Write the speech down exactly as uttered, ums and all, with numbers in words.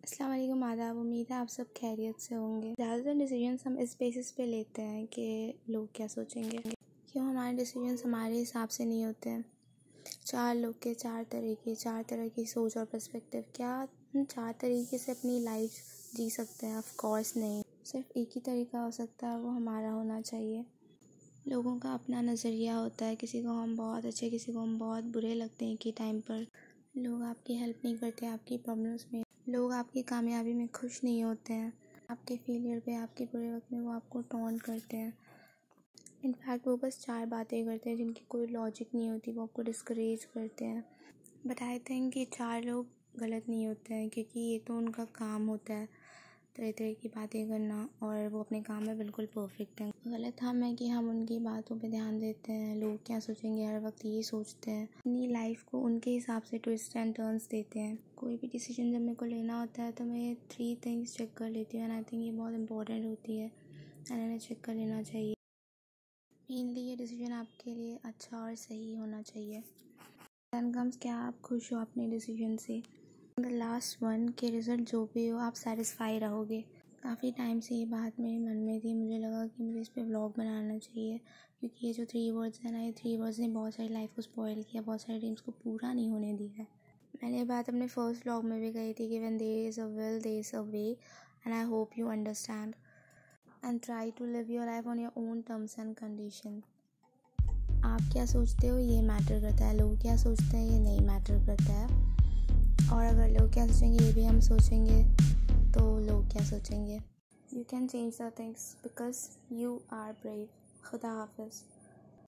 अस्सलाम वालेकुम, आदाब। उम्मीद है आप सब खैरियत से होंगे। ज़्यादातर डिसीजंस हम इस बेसिस पे लेते हैं कि लोग क्या सोचेंगे। क्यों हमारे डिसीजंस हमारे हिसाब से नहीं होते हैं। चार लोग के चार तरीके, चार तरह की सोच और पर्सपेक्टिव। क्या हम चार तरीके से अपनी लाइफ जी सकते हैं? ऑफ कोर्स नहीं। सिर्फ एक ही तरीका हो सकता है, वो हमारा होना चाहिए। लोगों का अपना नज़रिया होता है। किसी को हम बहुत अच्छे, किसी को हम बहुत बुरे लगते हैं कि टाइम पर। लोग आपकी हेल्प नहीं करते आपकी प्रॉब्लम्स में। लोग आपकी कामयाबी में खुश नहीं होते हैं। आपके फेलियर पे, आपके बुरे वक्त में वो आपको टॉन्ट करते हैं। इनफैक्ट वो बस चार बातें करते हैं जिनकी कोई लॉजिक नहीं होती, वो आपको डिस्करेज करते हैं। बट आई थिंक कि चार लोग गलत नहीं होते हैं, क्योंकि ये तो उनका काम होता है तरह तरह की बातें करना, और वो अपने काम में बिल्कुल परफेक्ट हैं। गलत हम है कि हम उनकी बातों पे ध्यान देते हैं। लोग क्या सोचेंगे हर वक्त ये सोचते हैं। अपनी लाइफ को उनके हिसाब से ट्विस्ट एंड टर्न्स देते हैं। कोई भी डिसीजन जब मेरे को लेना होता है तो मैं ये थ्री थिंग्स चेक कर लेती हूँ, एंड आई थिंक ये बहुत इंपॉर्टेंट होती है एंड इन्हें चेक कर लेना चाहिए। मेनली ये डिसीजन आपके लिए अच्छा और सही होना चाहिए। दैन कम्स, क्या आप खुश हो अपने डिसीजन से? द लास्ट वन के रिज़ल्ट जो भी हो, आप सेटिस्फाई रहोगे। काफ़ी टाइम से ये बात मेरे मन में थी। मुझे लगा कि मुझे इस पे व्लॉग बनाना चाहिए, क्योंकि ये जो थ्री वर्ड्स हैं ना, ये थ्री वर्ड्स ने बहुत सारी लाइफ को स्पॉइल किया, बहुत सारे ड्रीम्स को पूरा नहीं होने दिया है। मैंने ये बात अपने फर्स्ट व्लॉग में भी कही थी कि when there is a will there is a way, and I hope you understand and try to live your life on your own terms and condition. आप क्या सोचते हो ये मैटर करता है, लोग क्या सोचते हैं ये नहीं मैटर करता है। और अगर लोग क्या सोचेंगे ये भी हम सोचेंगे तो लोग क्या सोचेंगे। You can change the things because you are brave. खुदा हाफिज़।